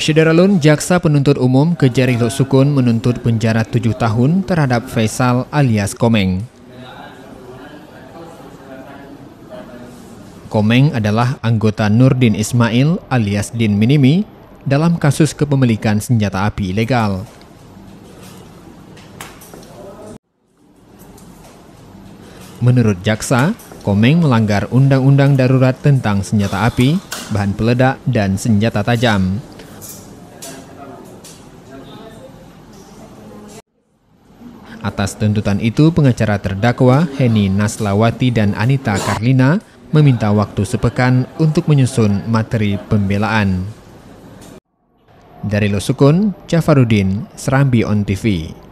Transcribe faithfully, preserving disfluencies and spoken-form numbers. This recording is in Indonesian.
Syederalun, Jaksa Penuntut Umum Kejari Lok Sukun menuntut penjara tujuh tahun terhadap Faisal alias Komeng. Komeng adalah anggota Nurdin Ismail alias Din Minimi dalam kasus kepemilikan senjata api ilegal. Menurut jaksa, Komeng melanggar Undang-Undang Darurat tentang senjata api, bahan peledak, dan senjata tajam. Atas tuntutan itu, pengacara terdakwa Heni Naslawati dan Anita Karlina meminta waktu sepekan untuk menyusun materi pembelaan. Dari Lok Sukun, Jafarudin, Serambi On T V.